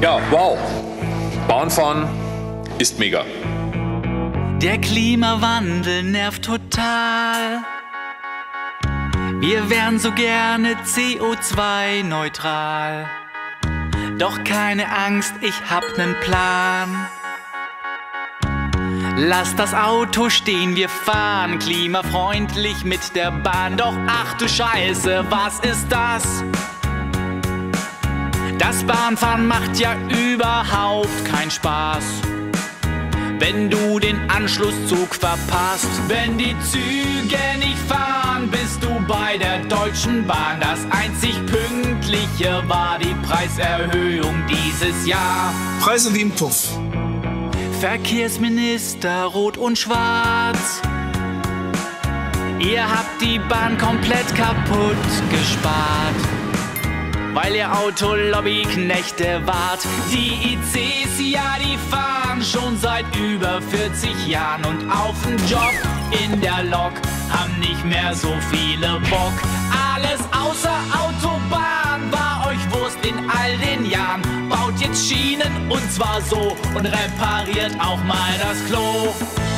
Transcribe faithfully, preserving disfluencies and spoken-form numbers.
Ja, wow. Bahnfahren ist mega. Der Klimawandel nervt total. Wir wären so gerne C O zwei neutral. Doch keine Angst, ich hab nen Plan. Lass das Auto stehen, wir fahren klimafreundlich mit der Bahn. Doch ach du Scheiße, was ist das? Das Bahnfahren macht ja überhaupt keinen Spaß. Wenn du den Anschlusszug verpasst, wenn die Züge nicht fahren, bist du bei der Deutschen Bahn. Das einzig Pünktliche war die Preiserhöhung dieses Jahr. Preise wie im Puff. Verkehrsminister Rot und Schwarz, ihr habt die Bahn komplett kaputt gespart, weil ihr Autolobbyknechte wart. Die I Cs, ja, die fahren schon seit über vierzig Jahren und auf den Job in der Lok haben nicht mehr so viele Bock. Alles außer Autobahn war euch Wurst in all den Jahren. Baut jetzt Schienen und zwar so und repariert auch mal das Klo.